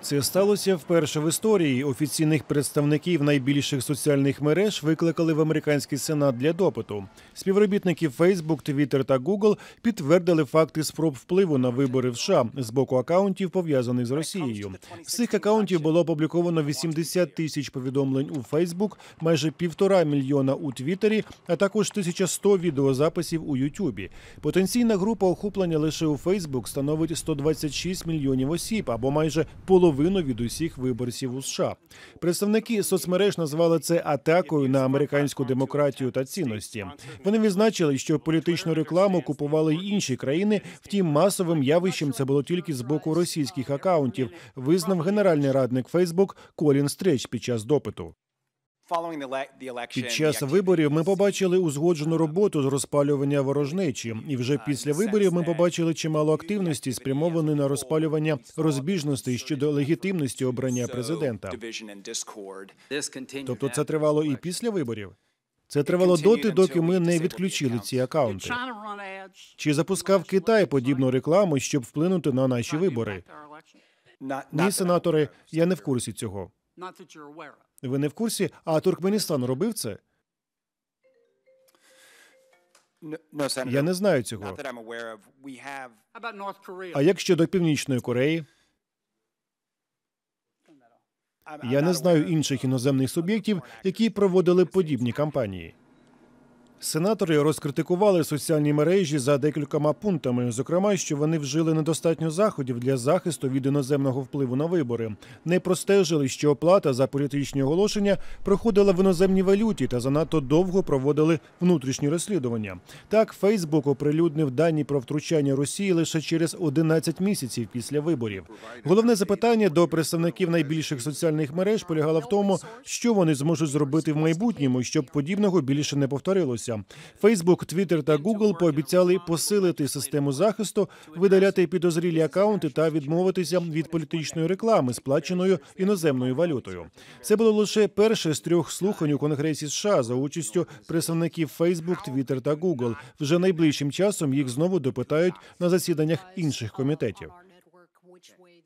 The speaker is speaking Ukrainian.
Це сталося вперше в історії. Офіційних представників найбільших соціальних мереж викликали в американський сенат для допиту. Співробітники Facebook, Twitter та Google підтвердили факти спроб впливу на вибори в США з боку акаунтів, пов'язаних з Росією. З цих акаунтів було опубліковано 80 тисяч повідомлень у Facebook, майже 1,5 мільйона у Твіттері, а також 1100 відеозаписів у Ютубі. Потенційна група охоплення лише у Facebook становить 126 мільйонів осіб, або майже половину від усіх виборців у США. Представники соцмереж назвали це атакою на американську демократію та цінності. Вони відзначили, що політичну рекламу купували й інші країни, втім масовим явищем це було тільки з боку російських акаунтів, визнав генеральний радник Facebook Колін Стрейч під час допиту. Під час виборів ми побачили узгоджену роботу з розпалювання ворожнечі. І вже після виборів ми побачили чимало активності, спрямованої на розпалювання розбіжностей щодо легітимності обрання президента. Тобто це тривало і після виборів? Це тривало доти, доки ми не відключили ці акаунти. Чи запускав Китай подібну рекламу, щоб вплинути на наші вибори? Ні, сенатори, я не в курсі цього. Ви не в курсі? А Туркменістан робив це? Я не знаю цього. А як щодо Північної Кореї? Я не знаю інших іноземних суб'єктів, які проводили подібні кампанії. Сенатори розкритикували соціальні мережі за декількома пунктами, зокрема, що вони вжили недостатньо заходів для захисту від іноземного впливу на вибори. Не простежили, що оплата за політичні оголошення проходила в іноземній валюті та занадто довго проводили внутрішні розслідування. Так, Facebook оприлюднив дані про втручання Росії лише через 11 місяців після виборів. Головне запитання до представників найбільших соціальних мереж полягало в тому, що вони зможуть зробити в майбутньому, щоб подібного більше не повторилося. Facebook, Twitter та Google пообіцяли посилити систему захисту, видаляти підозрілі акаунти та відмовитися від політичної реклами, сплаченою іноземною валютою. Це було лише перше з 3 слухань у Конгресі США за участю представників Facebook, Twitter та Google. Вже найближчим часом їх знову допитають на засіданнях інших комітетів.